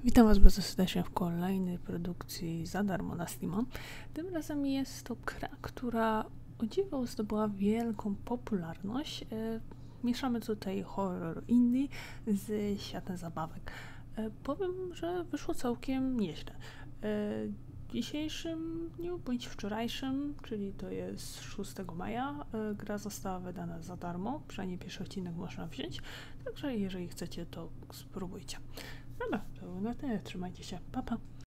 Witam Was bardzo serdecznie w kolejnej produkcji za darmo na Steama. Tym razem jest to gra, która o dziwo zdobyła wielką popularność. Mieszamy tutaj horror indie z światem zabawek. Powiem, że wyszło całkiem nieźle. W dzisiejszym dniu, bądź wczorajszym, czyli to jest 6 maja, gra została wydana za darmo, przynajmniej pierwszy odcinek można wziąć, także jeżeli chcecie, to spróbujcie. Dobra, to na tyle, trzymajcie się, pa pa!